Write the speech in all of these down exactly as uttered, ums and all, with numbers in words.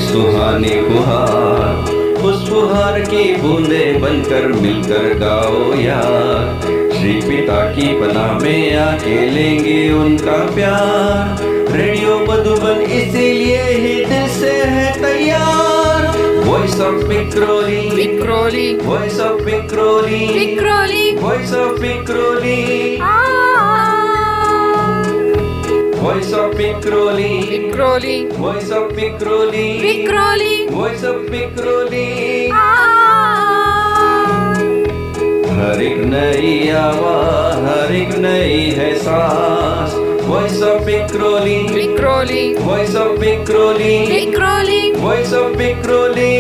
सुहानी फुहार, उस फुहार की बूंदे बनकर मिलकर गाओ यार, श्री पिता की पनाह में आके लेंगे उनका प्यार। रेडियो मधुबन इसीलिए ही दिल से है तैयार, voice of Vikhroli Vikhroli voice of Vikhroli Vikhroli voice of Vikhroli voice of Vikhroli Vikhroli voice of Vikhroli Vikhroli voice of Vikhroli. हर एक नई आवाज, हर एक नई है सांस, voice of Vikhroli Vikhroli voice of Vikhroli Vikhroli voice of Vikhroli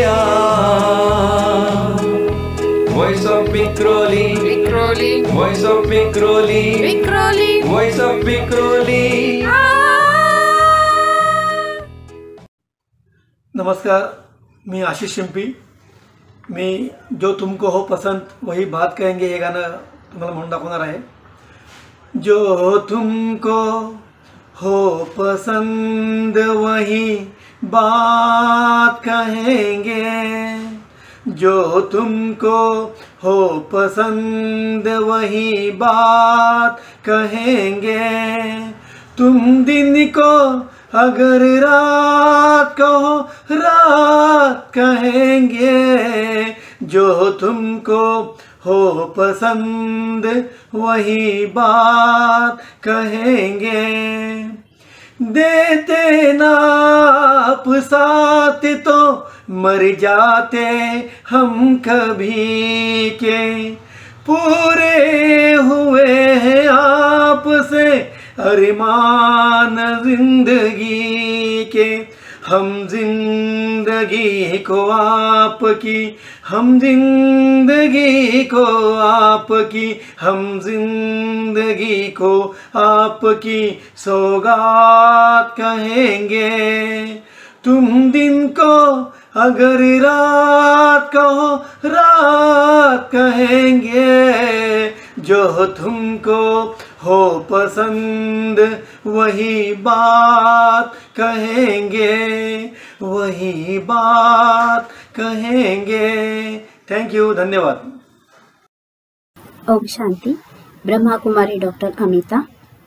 voice of Vikhroli Vikhroli voice of Vikhroli Vikhroli voice of Vikhroli. नमस्कार, मी आशीष शिंपी। मी जो तुमको हो पसंद वही बात कहेंगे हे गाणं तुम्हाला म्हणून दाखवणार आहे। जो तुमको हो पसंद वही बात कहेंगे, जो तुमको हो पसंद वही बात कहेंगे। तुम दिन को अगर रात कहो रात कहेंगे, जो तुमको हो पसंद वही बात कहेंगे। देते ना आप साथ तो मर जाते हम कभी के, पूरे हुए हैं आपसे अरमान जिंदगी के। हम जिंदगी को आपकी, हम जिंदगी को आपकी, हम जिंदगी को आपकी सौगात कहेंगे। तुम दिन को अगर रात कहो रात कहेंगे, जो तुमको हो पसंद वही बात कहेंगे, वही बात कहेंगे। थैंक यू, धन्यवाद। ओम शांति। ब्रह्मा कुमारी डॉक्टर अमिता।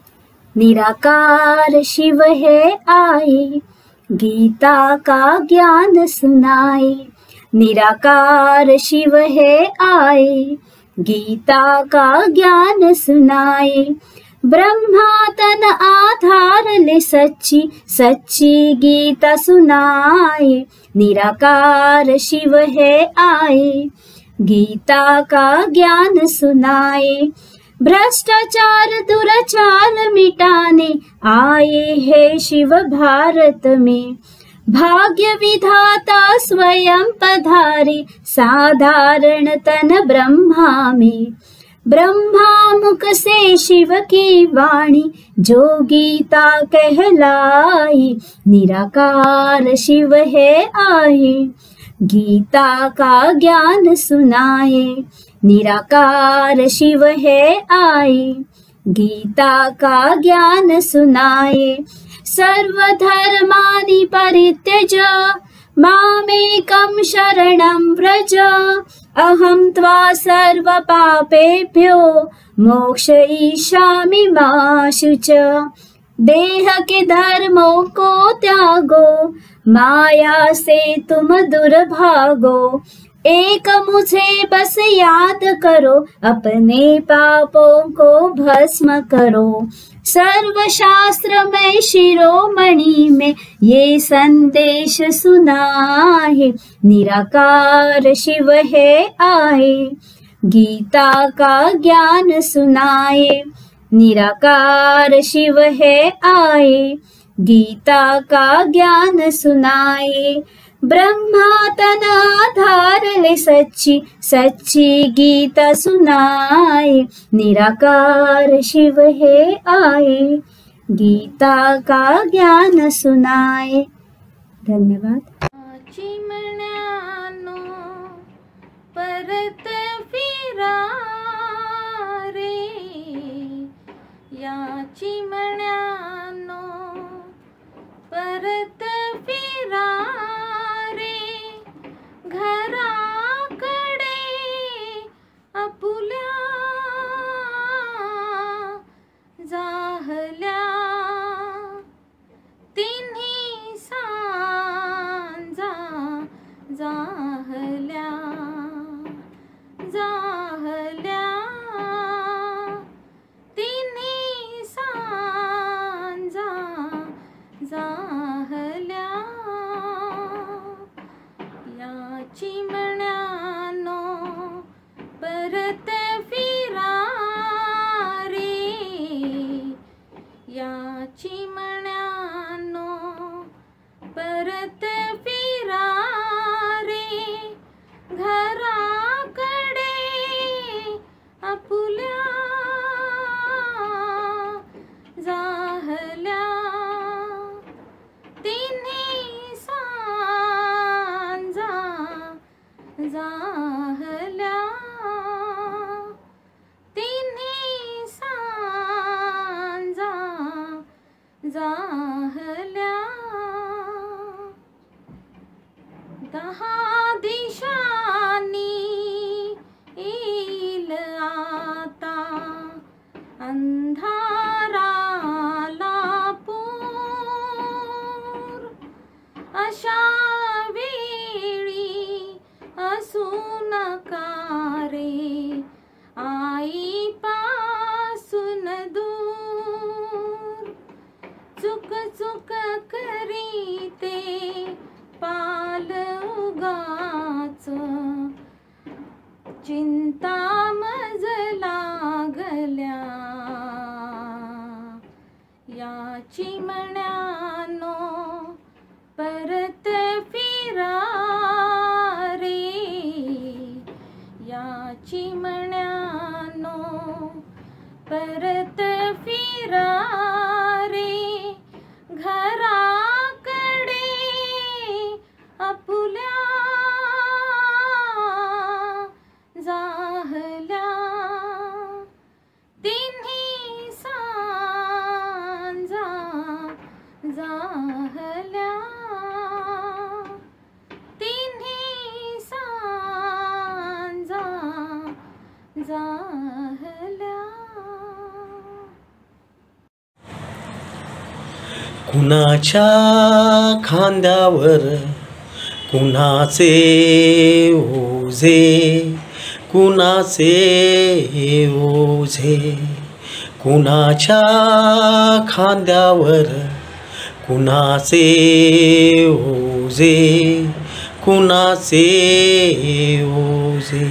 निराकार शिव है आए, गीता का ज्ञान सुनाए। निराकार शिव है आए, गीता का ज्ञान सुनाए। ब्रह्मा तन आधार ले सच्ची सच्ची गीता सुनाए। निराकार शिव है आए, गीता का ज्ञान सुनाए। भ्रष्टाचार दुराचार मिटाने आए हैं शिव भारत में। भाग्य विधाता स्वयं पधारे साधारण तन ब्रह्मा में। ब्रह्मा मुख से शिव की वाणी जो गीता कहलाई। निराकार शिव है आए, गीता का ज्ञान सुनाए। निराकार शिव है आए, गीता का ज्ञान सुनाए। सर्वधर्मानि परित्यज मामेकं शरणं व्रज। अहं त्वा सर्वपापेभ्यो मोक्षयिष्यामि मा शुच। देह के धर्मों को त्यागो, माया से तुम दुर्भागो। एक मुझे बस याद करो, अपने पापों को भस्म करो। सर्वशास्त्र में शिरोमणि में ये संदेश सुना है। निराकार शिव है आए, गीता का ज्ञान सुनाए। निराकार शिव है आए, गीता का ज्ञान सुनाए। ब्रह्मा तन आधार ले सच्ची सच्ची गीता सुनाए। निराकार शिव है आए, गीता का ज्ञान सुनाए। धन्यवाद। चिमण्यानो परत फिरा रे, या चिमण्यानो परत फिरा रे घराकडे आपुल्या जाहल्या तिन्ही सांजा जाहल्या जाहल्या तिन्ही सांजा जाहल्या या चिमण्यानो परत फिरा रे या चिमण्यानो परत फिरा रे घराकडे आपुल्या जाहल्या तिन्ही सांजा जाहल्या तिन्ही सांजा जाहल्या दहा दिशांनी येईल आता अंधाराला पूर अशा वेळी असू नका रे आई पासून दूर चुक चुक करीते पाल उगाच चिंता मज लागल्या या चिमण्यानो परत फिरा रे या चिमण्यानो परत फिरा रे घराकडे आपुल्या जाहल्या तिन्ही सांजा जाहल्या तिन्ही सांजा जाहल्या कुणाच्या खांद्यावर कुणाचे ओझे कुणाचे ओझे कुणाच्या खांद्यावर कुणाचे ओझे कुणाचे ओझे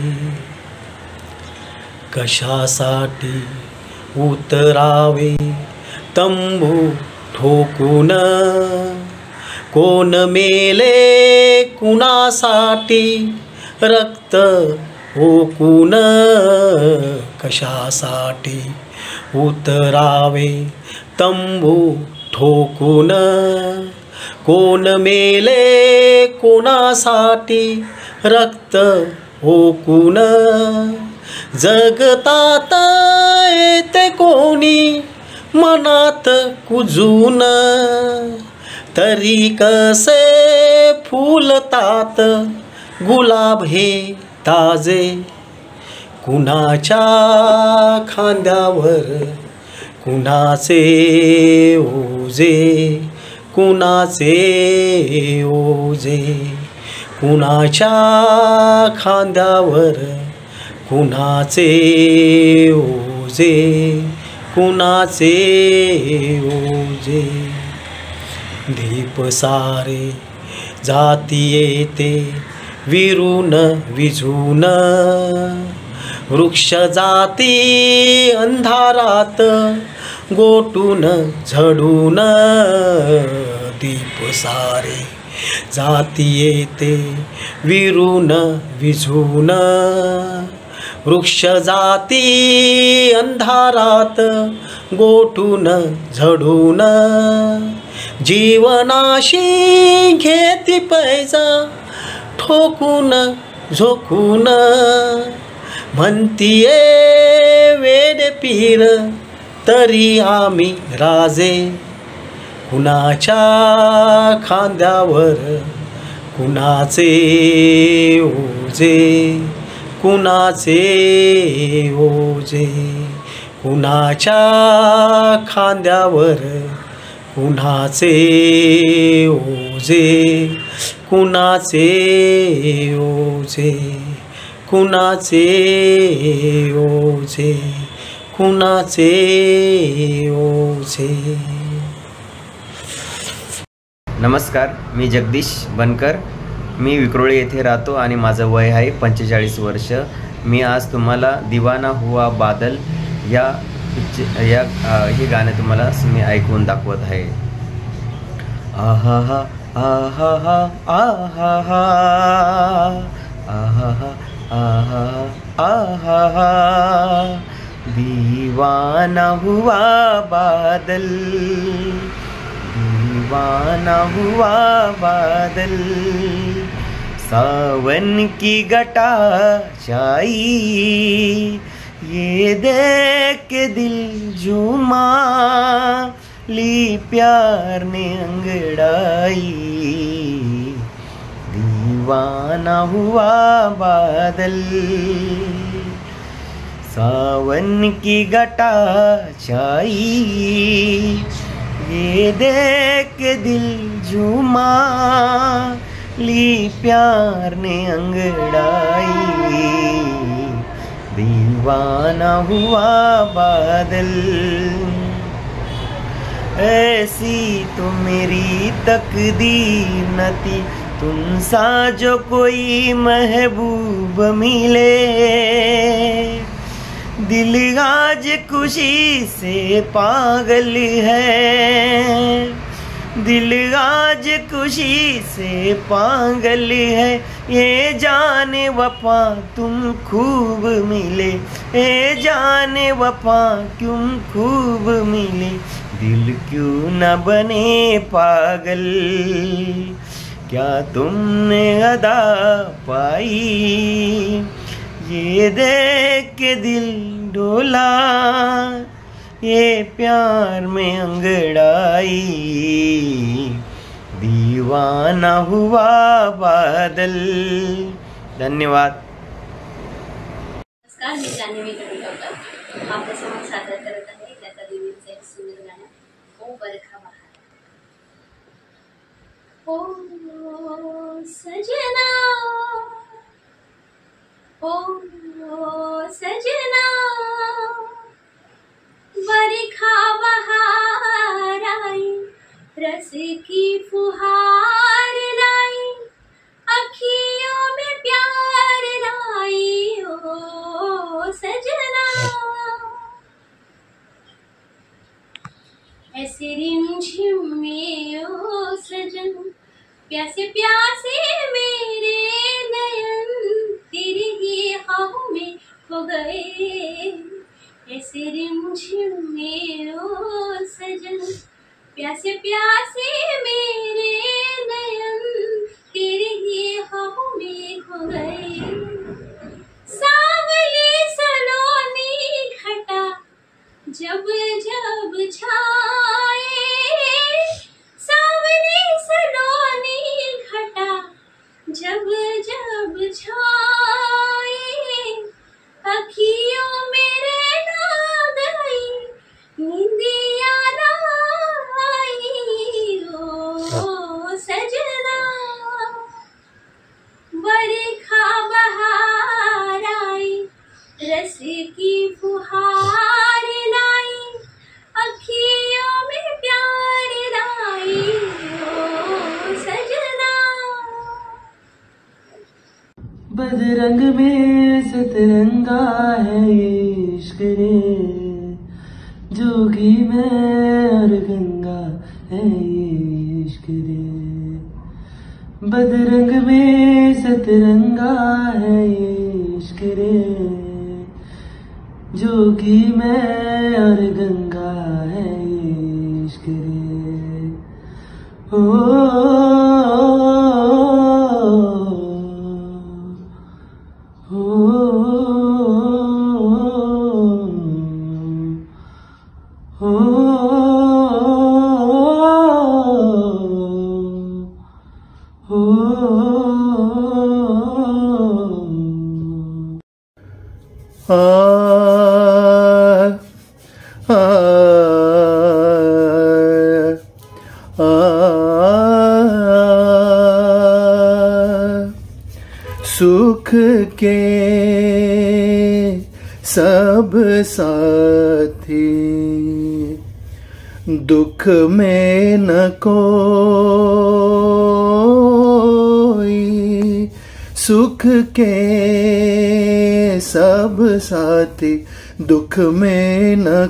कशासाठी उतरावे तंबू ठोकून कोण मेले कुणासाठी रक्त ओकून कशासाठी उतरावे तंबू ठोकून कोण मेले कोणासाठी रक्त ओकून जगतात येते कोणी मनात कुजून तरी कसे फुलतात गुलाब हे ताजे कुणाच्या खांद्यावर कुणाचे ओझे कुणाचे ओझे कुणाच्या खांद्यावर कुणाचे ओझे कुणाचे ओझे दीप सारे जाती येते विरून विझून वृक्ष जाती अंधारात गोटून झडून दीप सारे जाती येते विरून विझून वृक्ष जाती अंधारात गोटून झडून जीवनाशी घेती पैजा ठोकून झोकून म्हणतीये वेड पीर तरी आम्ही राजे कुणाच्या खांद्यावर कुणाचे ओझे, कुणाचे ओझे, कुणाच्या खांद्यावर कुणाचे ओझे, कुणाचे ओझे, कुणाचे ओझे, कुणाचे ओझे. नमस्कार, मी जगदीश बनकर. मी विक्रोळी येथे राहतो आणि माझं वय आहे पंचेचाळीस वर्ष. मी आज तुम्हाला दिवाना हुआ बादल या या हे गाणं तुम्हाला मी ऐकून दाखवत आहे. आहा हा आहा हा आहा हा आहा हा आहा आहा हा, दीवाना हुआ बादल, दीवाना हुआ बादल, सावन की घटा छाई, ये देख के दिल झूमा, ली प्यार ने अंगड़ाई, दीवाना हुआ बादल, सावन की घटा छाई, ये देख के दिल झूमा, ली प्यार ने अंगड़ाई, दीवाना हुआ बादल. ऐसी तो मेरी तकदीर न थी, तुम सा जो कोई महबूब मिले, दिल आज खुशी से पागल है, दिल आज खुशी से पागल है, ये जाने वफा तुम खूब मिले, ये जाने वफा तुम खूब मिले, दिल क्यों न बने पागल, क्या तुमने अदा पाई, ये देख के दिल डोला, ये प्यार में अंगड़ाई, दीवाना हुआ बादल. धन्यवाद. नमस्कार, मी जान्हवी गडीकर आपल्यासमोर सादर करत आहे त्याचा दिवीचं एक सुंदर गाणं, ओ बरखा बहार. ओ सजना, ओ सजना, बरखा बहार आई, रस की फुहार लाई, अखियों में प्यार लाई, ओ सजना. ऐसे रिमझिम में ओ सजन, प्यासे प्यासे मेरे नयन, तेरी ही ख्वाबों में खो गए. ऐसे रिमझिम में ओ सजन, प्यासे प्यासे मेरे नयन, तेरे ही ख्वाबों में खो गए. सांवली सलोनी घटा जब जब छाए, सांवली सलोनी घटा जब जब छाए, अखियों मेरे ना गई, नींदिया ना आई, ओ सजना. बरखा बहार आई, रस की फुहार लाई, अखियों में प्यार लाई, ओ सजना. बदरंग में सतरंगा है इश्क रे, जोगी में और गंगा है इश्क रे. बदरंग में सतरंगा है इश्क रे, जोगी में और गंगा है इश्क रे. ओ Oh के सब साथी, दुख में न कोई, सुख के सब साथी, दुख में न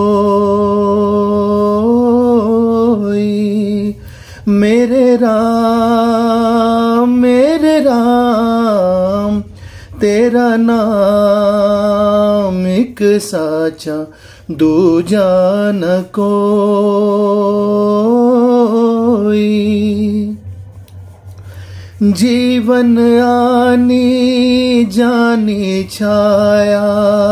कोई। मेरे राम मेरे राम, तेरा नाम एक साचा, दूजा न कोई। जीवन आनी जानी छाया,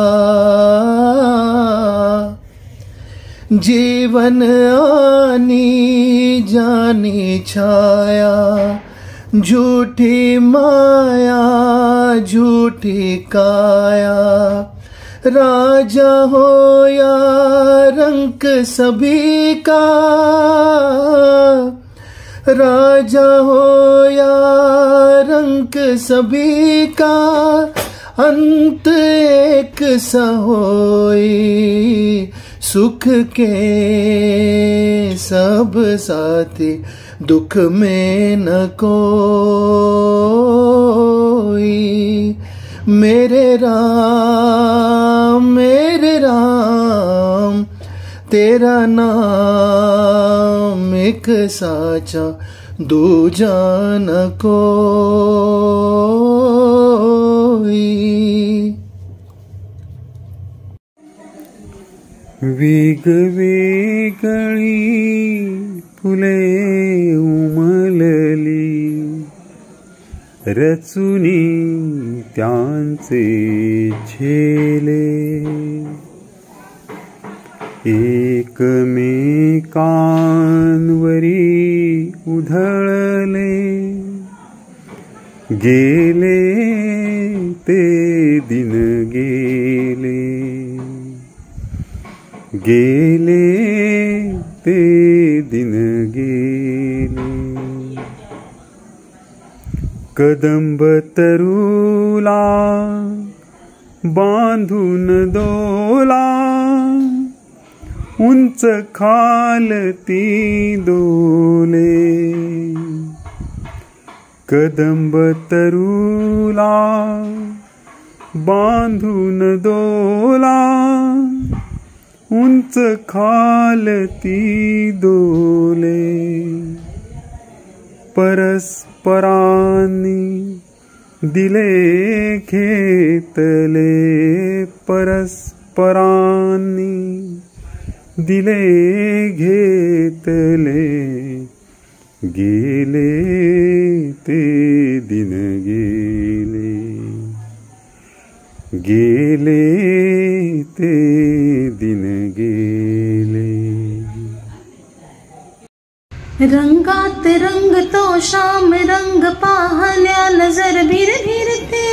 जीवन आनी जानी छाया, झूठी माया झूठी काया। राजा हो या रंक सभी का, राजा हो या रंक सभी का, अंत एक सा होई। सुख के सब साथी, दुख में न कोई। मेरे राम मेरे राम, तेरा नाम एक साचा, दूजा न कोई। वेगवेगळी फुले उमलली, रचुनी त्यांचे झेले, एकमेकांवरी उधळले, गेले ते दिन गेले, गेले ते दिन गेले। कदंब तरुला बांधून दोला, उंच खालती दोले। कदंब तरुला बांधून दोला, उंच खालती दोले। परस्परांनी दिले घेतले, परस्परांनी दिले घेतले, गेले ते दिन गेले, गेले ते दिन गेले। रंगात रंग तो शाम रंग पाहल्या नजर भिर भिरते,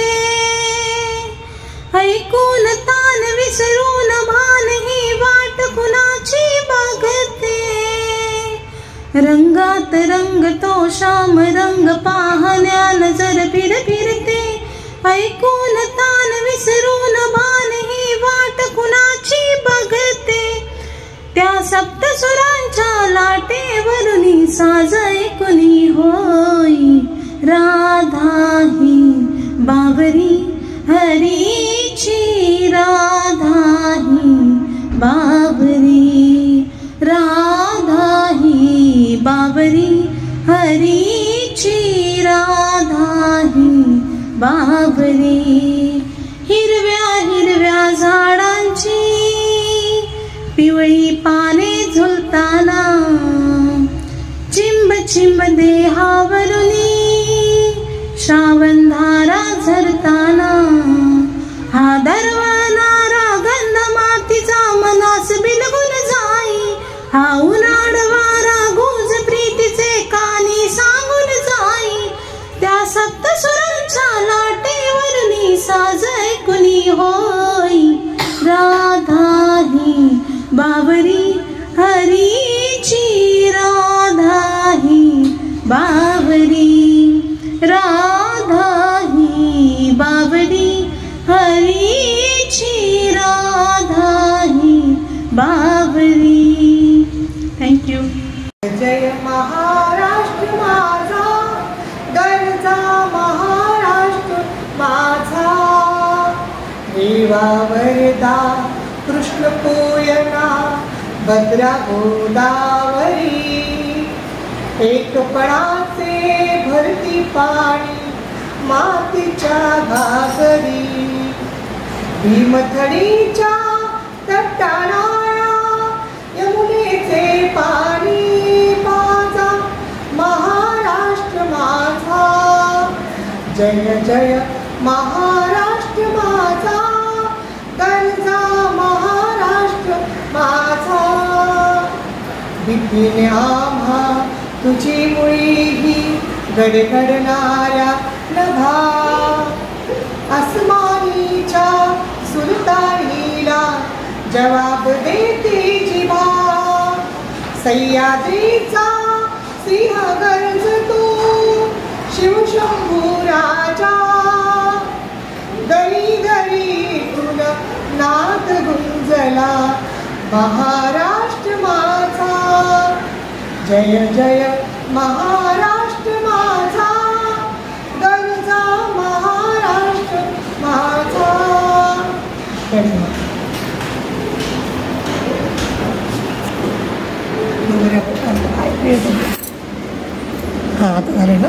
ऐकून तान विसरून भान ही वाट कुणाची बघते। रंगात रंग तो शाम रंग पाहल्या नजर भिर भिरते, ऐकून तान विसरून भान ही वाट कुणाची बघते। त्या सप्तसुरांच्या लाटेवरुनी साज ऐकुनी होई, राधा ही बावरी हरीची, राधा ही बावरी, राधा ही बावरी हरीची, राधा ही बावरी। हिरव्या हिरव्या झाडांची पिवळी पाने झुलताना, चिंब चिंब देहावरुनी श्रावण धारा झरताना। हा दरवळणारा गंध मातीचा मनास बिलगुन जाई, हा उन्हाळ वारा गुज प्रीतीचे कानी सांगून जाई। त्या सप्तसुरांच्या लाटेवरुनी साज ऐकुनी होई, राधा ही बावरी हरीची, राधा ही बावरी, राधा ही बावरी भद्रा गोदावरी एक पणाचे भरती पाणी मातीच्या घागरी भीमथडीच्या तटाळाया यमुनेचे पाणी माझा महाराष्ट्र माझा जय जय महाराष्ट्र माझा गरजा महाराष्ट्र माझा भीतीने आम्हा तुझी मुळी ही गडगडणाऱ्या नभा आसमानीच्या सुलतानीला जवाब देते जिवा सह्याद्रीचा सिंह गर्जतो शिवशंभू राजा दरी दरीतून नाद गुंजला महाराष्ट्र माझा जय जय महाराष्ट्र माझा गरजा महाराष्ट्र माझा. हा आता झालं ना.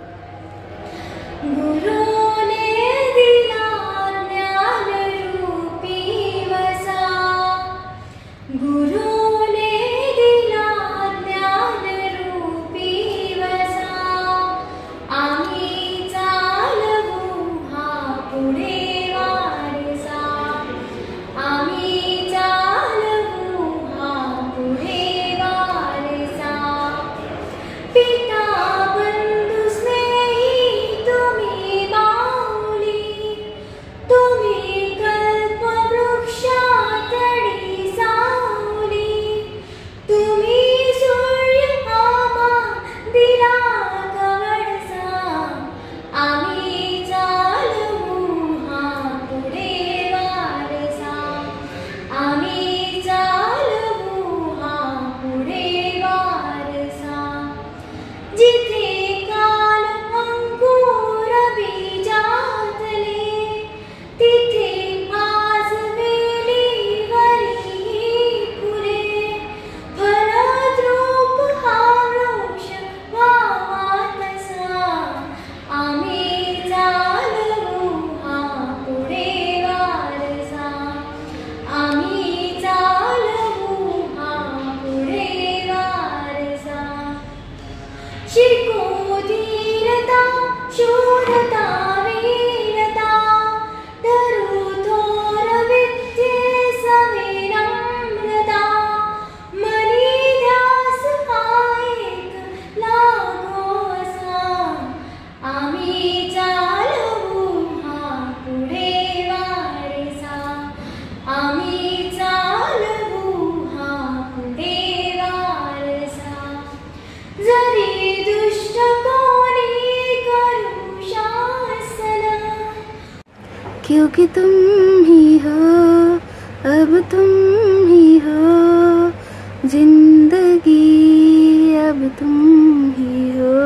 क्योंकि तुम ही हो, अब तुम ही हो जिंदगी, अब तुम ही हो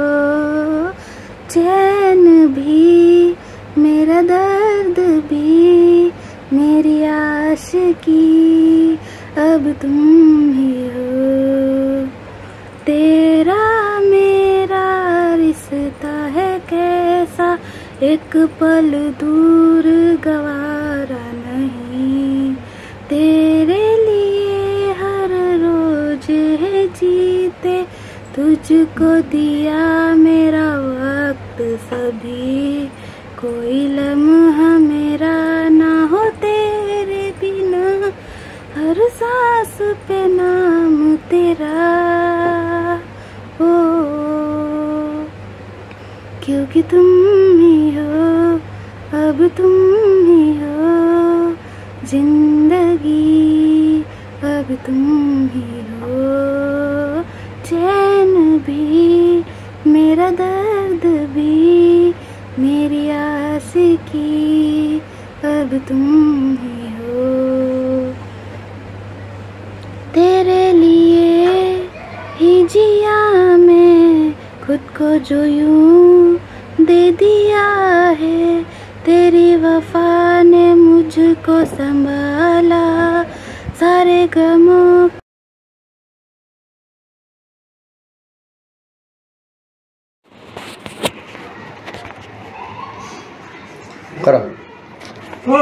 चैन भी, मेरा दर्द भी, मेरी आशिकी, अब तुम ही हो। तेरा मेरा रिश्ता है कैसा, एक पल दूर गवारा नहीं। तेरे लिए हर रोज है जीते, तुझको दिया मेरा वक्त सभी। कोई लम्हा मेरा ना हो तेरे बिना, हर सांस पे नाम तेरा हो। क्योंकि तुम ही हो, अब तुम ही हो जिंदगी, अब तुम ही हो चैन भी, मेरा दर्द भी, मेरी आशिकी, अब तुम ही हो। तेरे लिए ही जिया मैं खुद को जो यूं दे दिया है, तेरी वफा ने मुझको संभाला सारे गमों करा. ओ,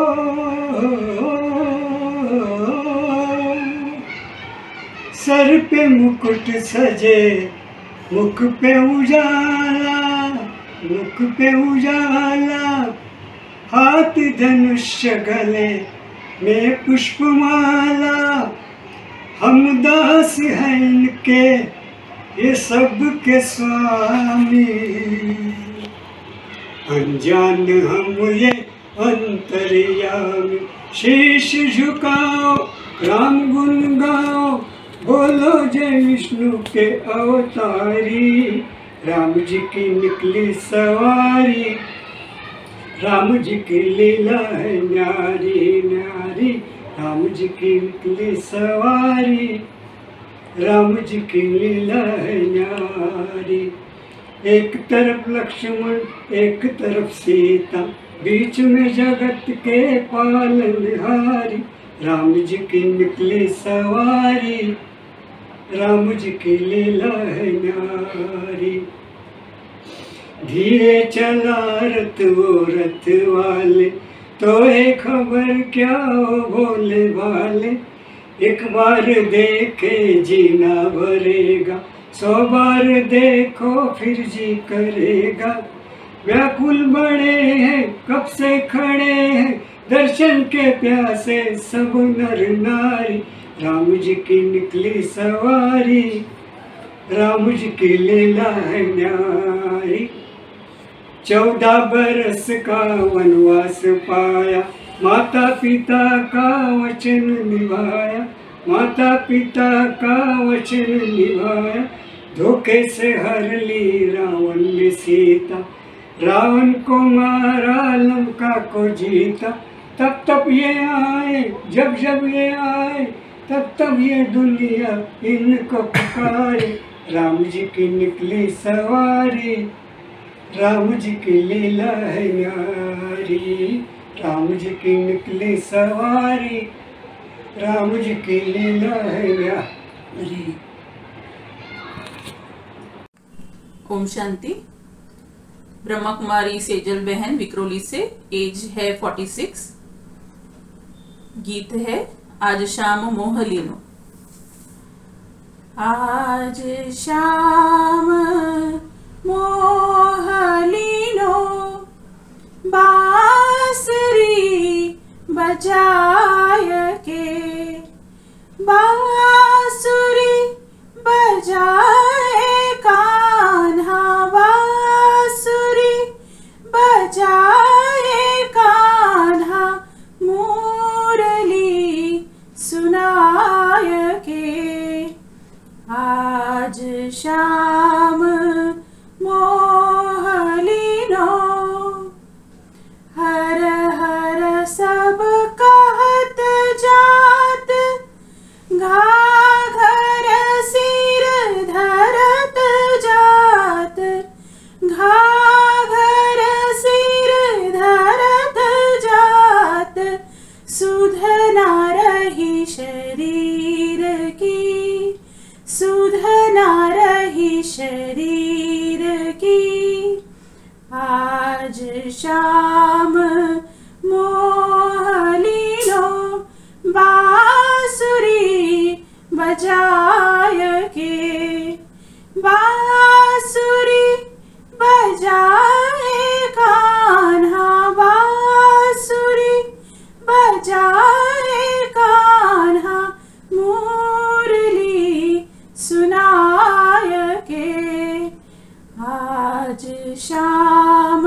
सर पे मुकुट सजे, मुख पे उजाला, मुख पे उजाला, हाथ धनुष्य गले में पुष्पमाला, हम दास हैं इनके ये सब के स्वामी, अनजान हम ये अंतर्यामी, शीश झुकाओ राम गुण गाओ, बोलो जय विष्णु के अवतारी, राम जी की निकली सवारी, राम जी की लीला है न्यारी न्यारी, राम जी की निकली सवारी, राम जी की लीला है न्यारी। एक तरफ लक्ष्मण एक तरफ सीता, बीच में जगत के पालनहारी, राम जी की निकली सवारी, राम जी की लीला है न्यारी। धीरे चला रथ वो रथ वाले, तो है खबर क्या हो भोले भाले, एक बार देखे जीना भरेगा, सौ बार देखो फिर जी करेगा। व्याकुल बड़े हैं कब से खड़े हैं, दर्शन के प्यासे सब नर नारी, राम जी की निकली सवारी, राम जी की लीला है न्यारी। चौदह बरस का वनवास पाया, माता पिता का वचन निभाया, माता पिता का वचन निभाया, धोखे से हर ली रावण ने सीता, रावण को मारा लंका को जीता। तब तब ये आए जब जब ये आए, तब तब ये दुनिया इनको पुकारे, राम जी की निकली सवारी, राम जी की लीला है न्यारी, राम जी की निकली सवारी, राम जी की लीला है न्यारी। ओम शांति। ब्रह्मा कुमारी सेजल बहन विक्रोली से, एज है छियालीस। गीत है आज शाम मोहलीनो। आज शाम मोहलीनो, बांसुरी बजाय के, बांसुरी बजाए कान्हा, बांसुरी बजाए कान्हा, मुरली सुनाय के। आज शाम मोहलीनो, हर हर सब कहत जात, घाघर सिर धरत जात, घाघर सिर धरत जात, सुध ना रही शरीर की, सुध ना रही शरीर की। आज शाम मोहलीनो, बांसुरी बजाय के, बांसुरी बजाए कान्हा, बांसुरी बजाए कान्हा, मुरली सुनाय के। आज शाम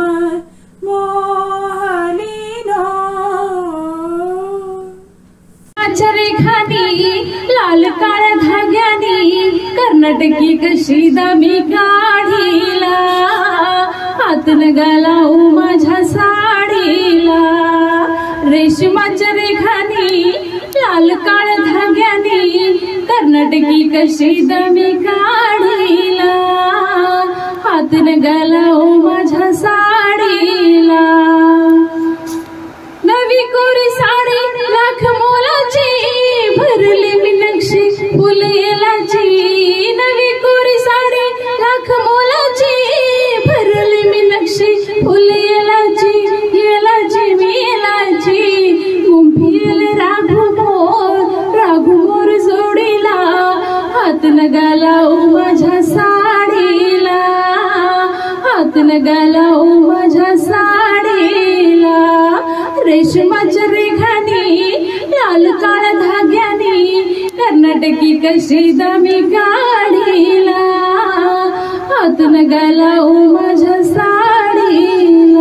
मोहलीनो, रेखानी लाल काळ्या धाग्यानी, कर्नाटकी कशी दामी काढीला, हातन घालाऊ माझ्या साडीला। रेशमाच्या रेखानी लाल काळ्या धाग्यानी, कर्नाटकी कशी दामी काढीला, हातन घालाऊ माझ्या साडीला। नवी कोरी साडी लाख मोलाची, भरली मी नक्षी फुल येलाची। नवी कोरी साडी लाख मोलाची, भरली मी नक्षी फुल येलाची, येला घालाऊ माझ्या साडीला, हात न घालाऊ माझ्या साडीला, रेशमाच्या रेघानी लाल काळ्या धाग्यानी कर्नाटकी कशी दामी काढीला, हात न घालाऊ माझ्या साडीला.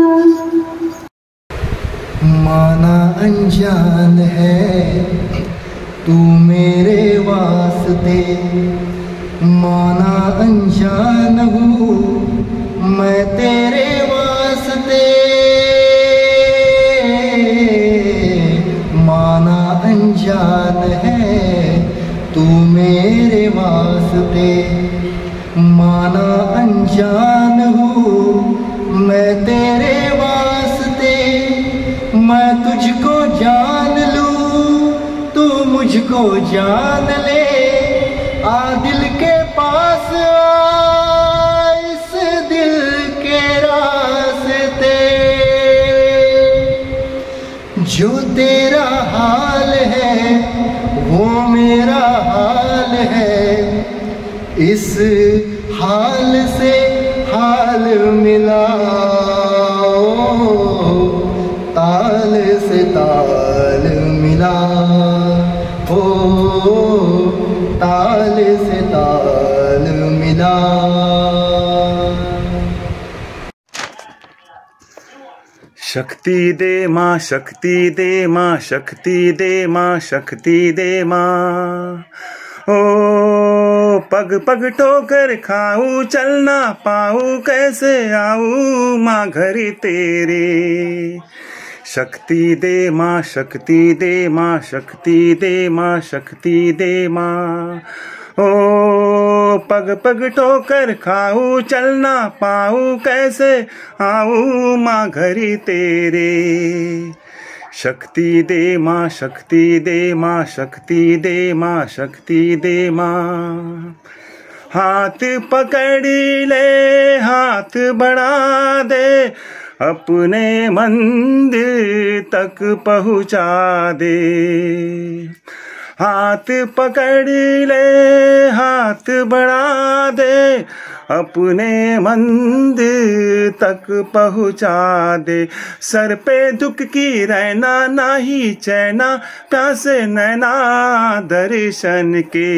माना अनजान है तू मेरे वास्ते, माना अनजान हूँ मैं तेरे वास्ते, माना अनजान है तू मेरे वास्ते, माना अनजान हूँ मैं तेरे वास्ते, मैं तुझको जान लूँ तू मुझको जान ले, आ दिल के पास आ इस दिल के रास्ते, जो तेरा हाल है वो मेरा हाल है, इस हाल से हाल मिलाओ, ताल से ताल मिला, हो ताल से ताल मिला. शक्ति दे माँ, शक्ति दे माँ, शक्ति दे माँ, शक्ति दे माँ. ओ पग पग ठोकर खाऊं, चलना पाऊं, कैसे आऊं माँ घर तेरे. शक्ति दे माँ, शक्ति दे माँ, शक्ति दे माँ, शक्ति दे माँ. ओ पग पग ठोकर खाऊं, चलना पाऊं, कैसे आऊं माँ घर तेरे. शक्ति दे माँ, शक्ति दे माँ, शक्ति दे माँ, शक्ति दे माँ. हाथ पकड़ ले, हाथ बढ़ा दे, अपने मंदिर तक पहुँचा दे. हाथ पकड़ ले, हाथ बढ़ा दे, अपने मंदिर तक पहुँचा दे. सर पे दुख की रहना नाही चैना, प्यासे नैना दर्शन के.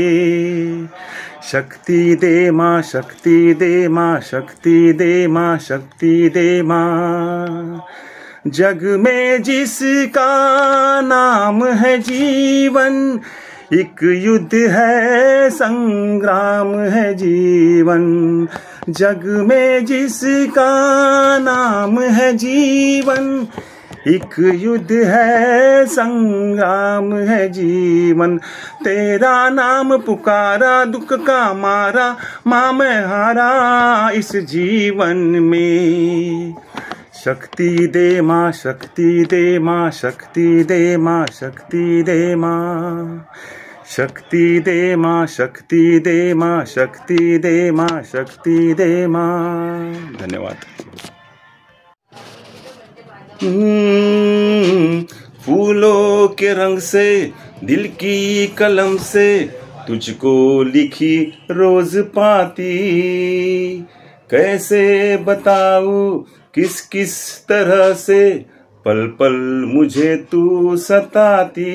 शक्ति दे माँ, शक्ति दे माँ, शक्ति दे माँ, शक्ति दे माँ. जग में जिसका नाम है जीवन, एक युद्ध है संग्राम है जीवन. जग में जिसका नाम है जीवन, एक युद्ध है संग्राम है जीवन. तेरा नाम पुकारा, दुख का मारा, माँ मैं हारा इस जीवन में. शक्ति दे माँ, शक्ति दे माँ, शक्ति दे माँ, शक्ति दे माँ. शक्ति दे माँ, शक्ति दे माँ, शक्ति दे माँ, शक्ति दे माँ. धन्यवाद. फूलों के रंग से, दिल की कलम से, तुझको लिखी रोज पाती. कैसे बताऊं किस किस तरह से, पल पल मुझे तू सताती.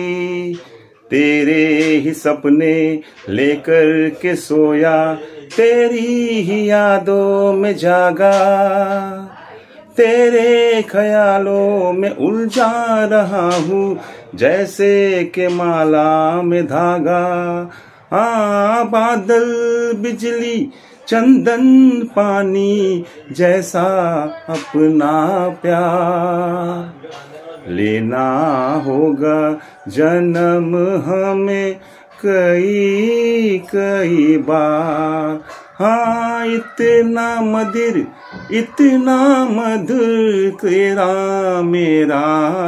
तेरे ही सपने लेकर के सोया, तेरी ही यादों में जागा. तेरे ख्यालों में उलझा रहा हूँ, जैसे के माला में धागा. हाँ बादल बिजली चंदन पानी जैसा अपना प्यार लेना होगा जन्म हमें कई कई बार। हाँ इतना मधुर इतना मधुर तेरा मेरा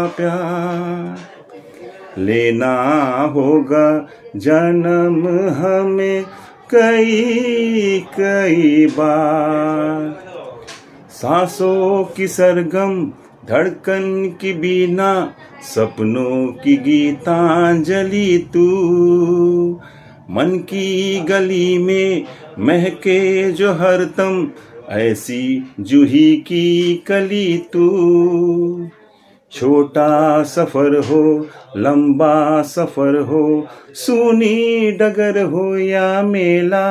प्यार लेना होगा जन्म हमें कई कई बार। सांसों की सरगम धड़कन की बीना सपनों की गीतांजलि तू मन की गली में महके जो हरदम, ऐसी जूही की कली तू। छोटा सफर हो लंबा सफर हो, सूनी डगर हो या मेला,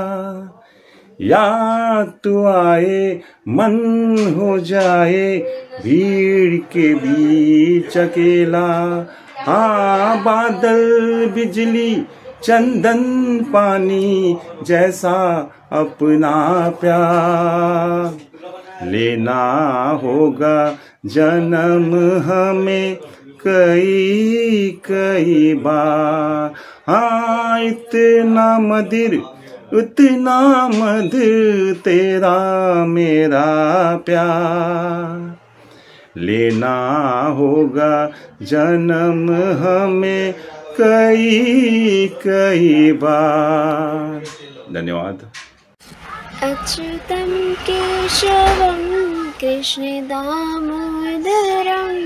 याद तू आए मन हो जाए भीड़ के बीच अकेला। हाँ बादल बिजली चंदन पानी जैसा अपना प्यार, लेना होगा जन्म हमें कई कई बार। हाँ इतना मदिर उतना मधुर तेरा मेरा प्यार, लेना होगा जन्म हमें कई कई बार। धन्यवाद। अच्युतं केशवं कृष्ण दामोदरं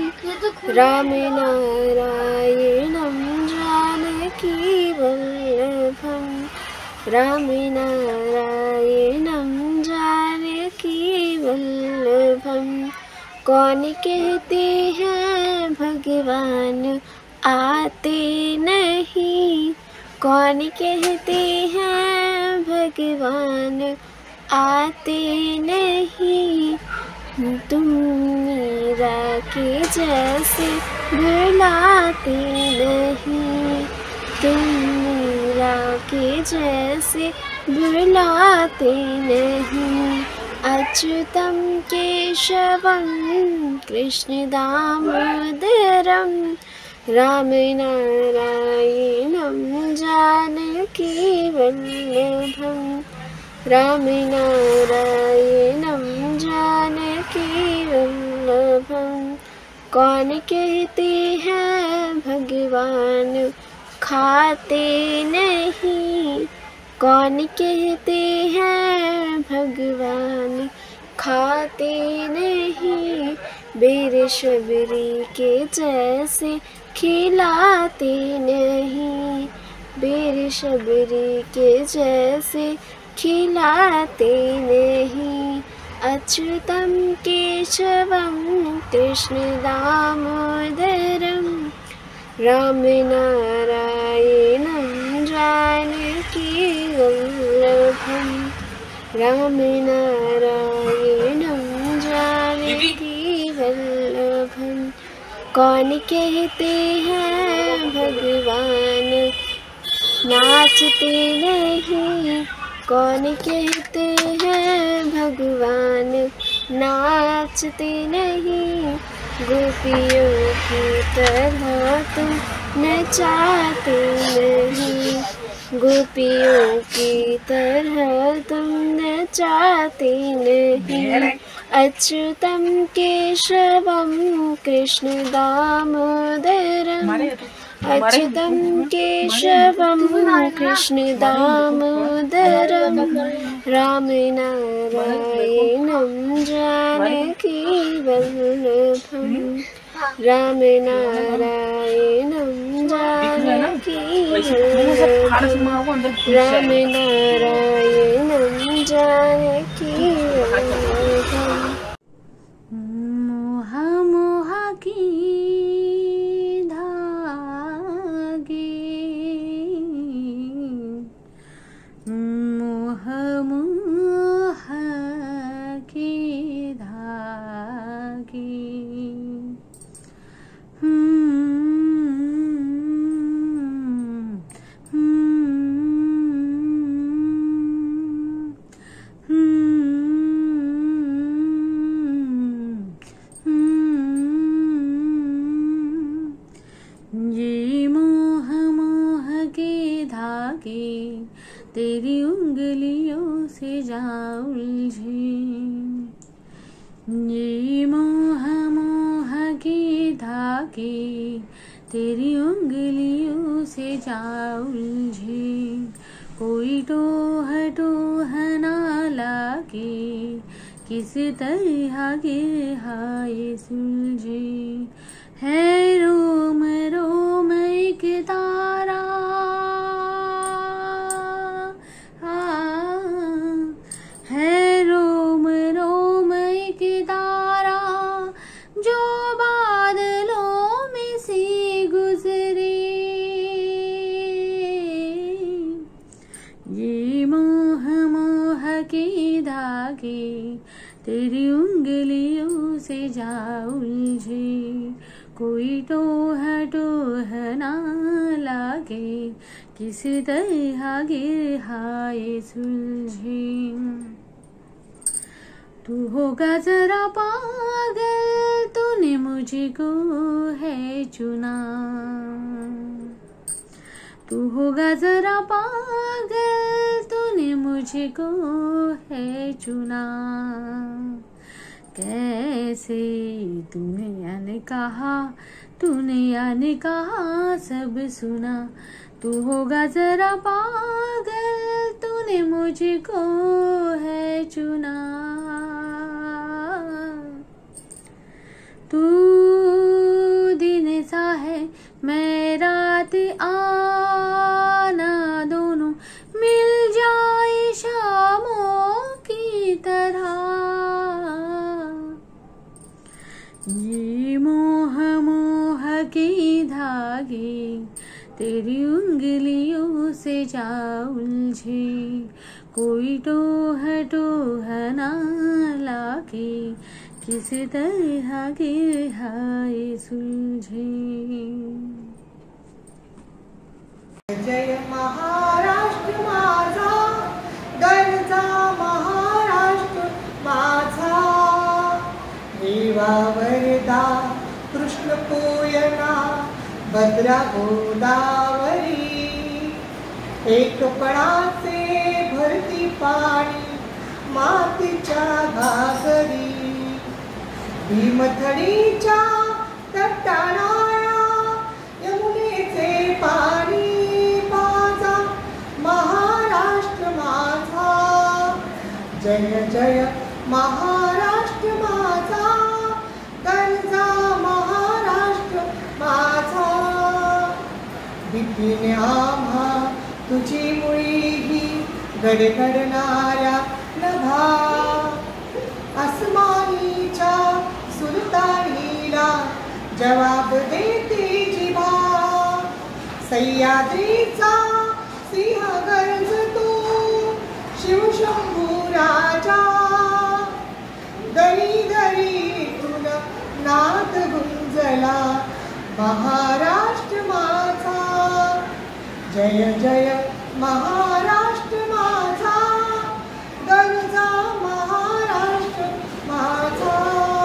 रामनारायणं जानकी वल्लभं, रामनारायणं जानकी वल्लभं। कौन कहते हैं भगवान आते नहीं, कौन कहते हैं भगवान आते नहीं। तुम मीरा के जैसे बुलाते नहीं, तुम मीरा के जैसे बुलाते नहीं। अच्युतं केशवं कृष्ण दामोदरं रामनारायणं जानकी वल्लभं, रामनारायणं जानकी वल्लभं। कौन कहते हैं भगवान खाते नहीं, कौन कहते हैं भगवान खाते नहीं। बेर शबरी के जैसे खिलाते नहीं, बेर शबरी के जैसे खिलाते नहीं। अच्युतं केशवं कृष्ण दामोदरं रामनारायणं जानकी वल्लभं, रामनारायणं जानकी वल्लभं। कौन कहते हैं भगवान नाचते नहीं, कौन कहते हैं भगवान नाचते नहीं। गोपियों की तरह तुम नचाते नहीं, गोपियों की तरह तुम नचाते नहीं। अच्युतं केशवं कृष्ण दामोदरं, अच्युतं केशवं कृष्ण दामोदरं रामनारायणं जानकी वल्लभं, रामनारायणं जानकी वल्लभं, रामनारायणं जानकी वल्लभं। मोह मोह की धागे, मोह मोह के धागे, तेरी उंगलियों से जा उलझे, ये मोह मोह के धागे तेरी उंगलियों से जा उलझे। कोई टोह टोह ना लागे, किस तरह के हाय सुलझे। है रोम रोम एक तारा, ये मोह मोह के धागे तेरी उंगलियों से जा उलझे, कोई टोह टोह ना लागे, किस तरह गिरहाए सुलझे। तू होगा जरा पागल, तूने मुझको है चुना। तू होगा जरा पागल, तूने मुझको है चुना। कैसे तूने याने कहा, तूने याने कहा सब सुना। तू होगा जरा पागल, तूने मुझको है चुना। तू दिन सा है मैं रात आना, दोनों मिल जाए शामों की तरह। ये मोह मोह के धागे तेरी उंगलियों से जा उलझे, कोई टोह टोह ना लागे, किस तरह गिरहाए सुलझे। जय महाराष्ट्र माझा, गरजा महाराष्ट्र माझा। देवा वरदा कृष्ण पूयना, भद्रा गोदावरी। एक पणाचे भरती पाणी मातीच्या घागरी। भीमथडीच्या तटाणाया यमुनेचे पाणी माझा, महाराष्ट्र माझा। जय जय महाराष्ट्र माझा, गरजा महाराष्ट्र माझा। भीतीने आम्हा तुझी मुळी ही गडगडणाऱ्या नभा। आसमानीच्या सुलतानीला जवाब देते जिभा। सह्याद्रीचा सिंह गर्जतो शिवशंभू राजा। दरी दरीतून नाद गुंजला महाराष्ट्र माझा। जय जय महाराष्ट्र माझा, गरजा महाराष्ट्र माझा।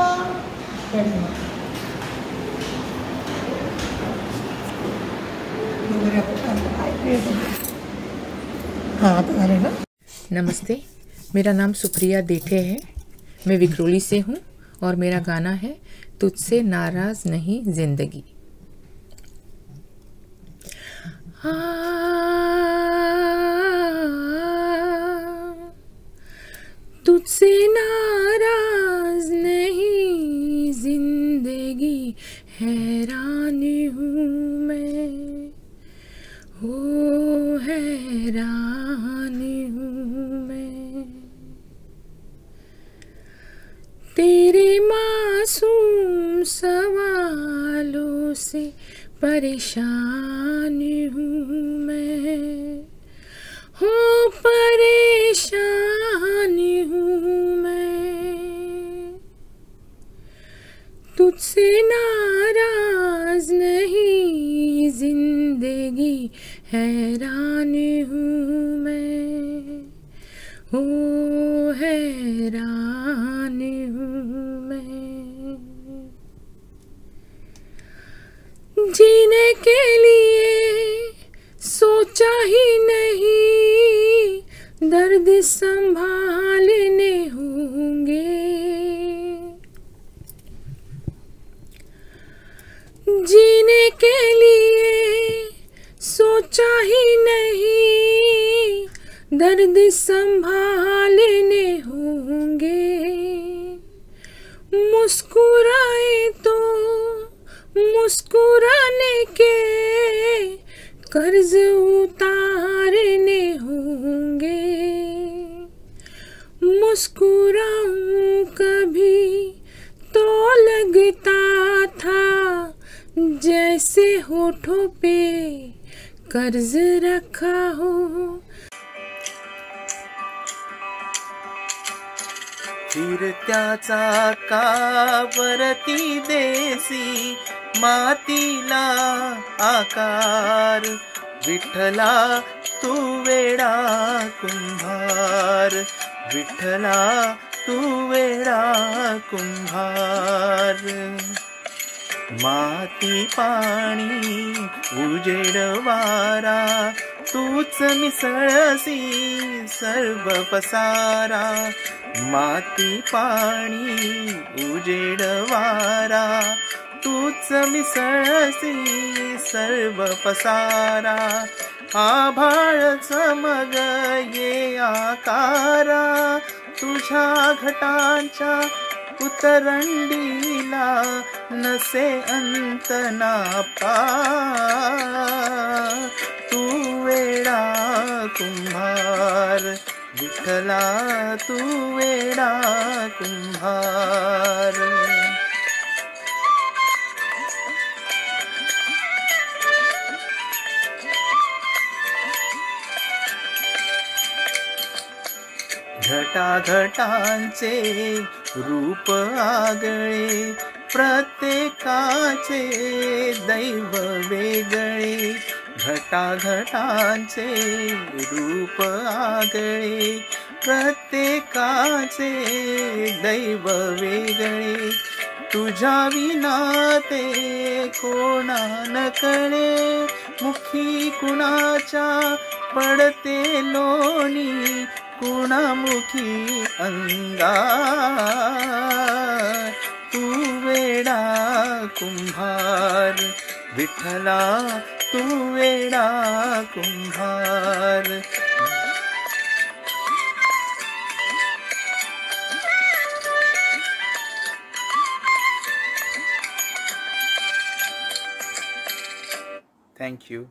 हाँ तो अरे ना। नमस्ते, मेरा नाम सुप्रिया देठे है। मैं विक्रोली से हूँ और मेरा गाना है तुझसे नाराज नहीं जिंदगी। तुझसे नाराज नहीं जिंदगी, हैरान हूँ मैं, हो हैरान हूँ मैं। तेरे मासूम सवालों से परेशान हूँ मैं, हो परेशान हूँ मैं। तुझसे नाराज नहीं जिंदगी, हैरान हूँ मैं, हो हैरान हूँ मैं। जीने के लिए सोचा ही नहीं, दर्द संभालने होंगे। जीने के लिए सोचा ही नहीं, दर्द संभालने होंगे। मुस्कुराए तो मुस्कुराने के कर्ज उतारने होंगे। मुस्कुराऊं कभी तो लगता था जैसे होठों पे कर्ज रखा हो। फिरत्याचा कावरती देसी मातीला आकार. विठ्ठला तू वेडा कुंभार, विठ्ठला तू वेडा कुंभार. माती पाणी उजेड वारा तूच मिसळसी सर्व पसारा. माती पाणी उजेड वारा तूच मिसळसी सर्व पसारा. आभाळच मग ये आकारा तुझ्या घटांच्या उतरंडीला नसे अंत ना पार. तू वेडा कुंभार, विठ्ठला तू वेडा कुंभार. घटाघटांचे रूप आगळे प्रत्येकाचे दैव वेगळे. घटाघटांचे रूप आगळे प्रत्येकाचे दैव वेगळे. तुझ्या विना ते कोणा न कळे मुखी कुणाच्या पडते लोणी कुणामुखी अंगार. तू वेडा कुंभार, विठ्ठला तू वेडा कुंभार. Thank you.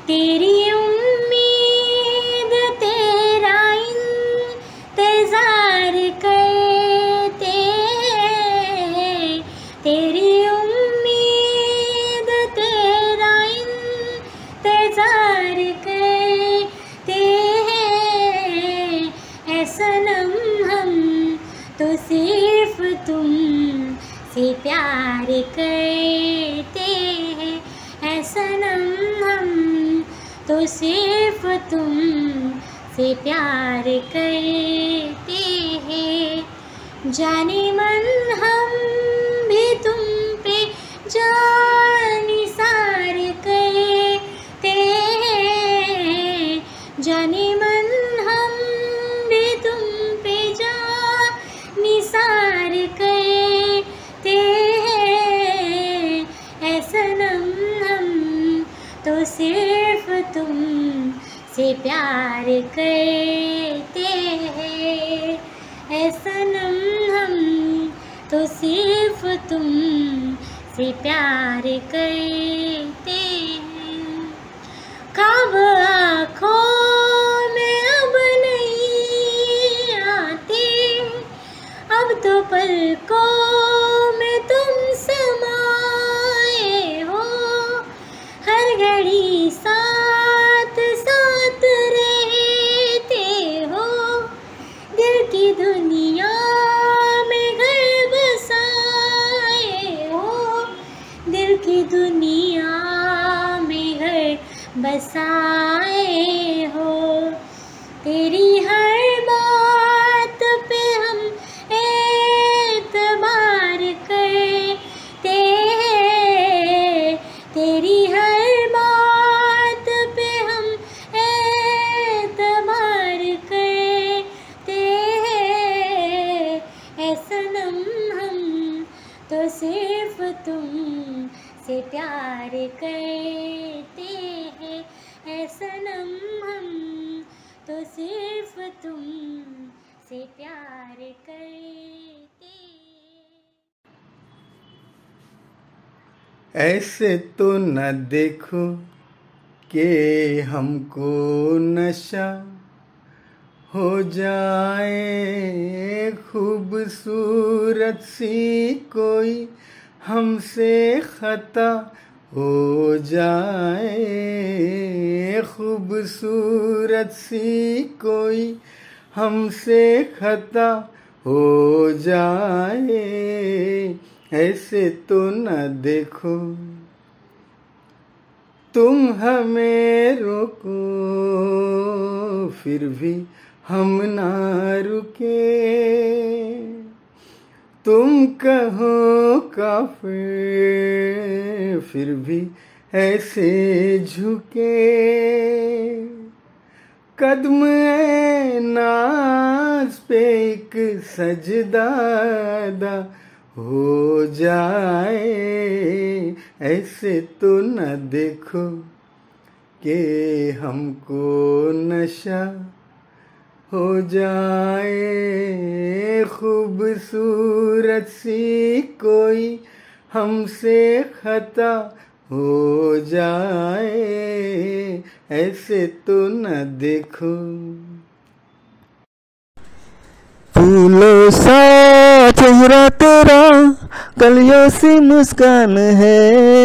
तेरी उम्मीद तेरा इंतजार करते हैं, तेरी उम्मीद तेरा इंतजार करते हैं। ऐ सनम हम तो सिर्फ तुम से प्यार करते हैं, ऐ सनम हम तो सिर्फ तुम से प्यार करते हैं। जाने मन हम भी तुम पे जान निसार करते हैं, जाने मन हम भी तुम पे जान निसार करते हैं। ऐ सनम हम तो सिर्फ तुम से प्यार करते हैं, ऐ सनम हम तो सिर्फ तुम से प्यार करते हैं। ख्वाब आँखों में अब नहीं आते, अब तो पलकों में तुम समाए हो, हर घड़ी साथ साथ रहते हो, दिल की दुनिया में घर बसाए हो, दिल की दुनिया में घर बसाए हो। तेरी हर बात पे हम एतबार करते हैं, तेरी हर बात पे हम एतबार करते हैं। ऐ सनम हम तो सिर्फ तुम से प्यार करते हैं, ऐ सनम हम तो सिर्फ तुम से प्यार करते। ऐसे तो न देखो कि हमको नशा हो जाए, खूबसूरत सी कोई हमसे खता हो जाए, खूबसूरत सी कोई हमसे खता हो जाए। ऐसे तो न देखो तुम हमें रोको, फिर भी हम ना रुके, तुम कहो काफिर फिर भी ऐसे झुके, कदम ए नाज पे एक सजदा हो जाए। ऐसे तो न देखो कि हमको नशा हो जाए, खूबसूरत सी कोई हमसे खता हो जाए। ऐसे तो न देखो। फूलों सा चेहरा तेरा कलियों सी मुस्कान है,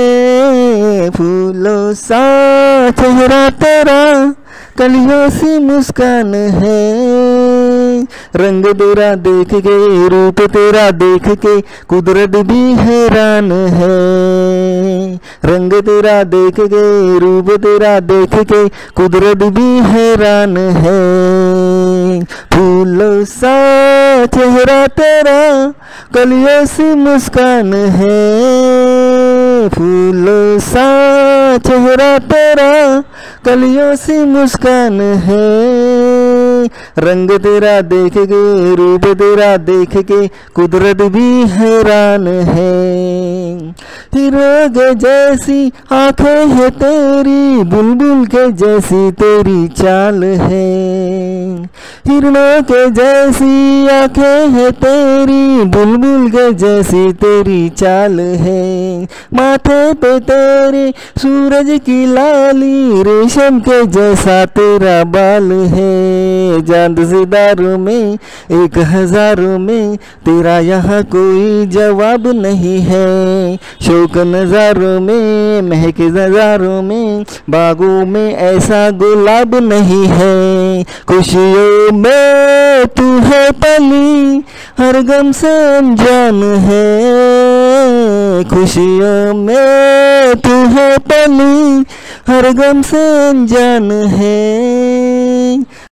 फूलों सा चेहरा तेरा कलियों सी मुस्कान है। रंग तेरा देख के रूप तेरा देख के कुदरत भी हैरान है, रंग तेरा देख के रूप तेरा देख के कुदरत भी हैरान है। फूलों सा चेहरा तेरा कलियों सी मुस्कान है, फूलों सा चेहरा तेरा कलियों सी मुस्कान है। रंग तेरा देख के, रूप तेरा देख के कुदरत भी हैरान है। हीरो के जैसी आंखें है तेरी, बुलबुल के जैसी तेरी चाल है। हिरणों के जैसी आंखें है तेरी, बुलबुल के जैसी तेरी चाल है। माथे पे तेरे सूरज की लाली, रेशम के जैसा तेरा बाल है। चांद सितारों में एक हजारों में तेरा यहाँ कोई जवाब नहीं है। शौक नजारों में महक नजारों में बागों में ऐसा गुलाब नहीं है। खुशियों में तू है पली, हर गम से अनजान है। खुशियों में तू है पली, हर गम से अनजान है।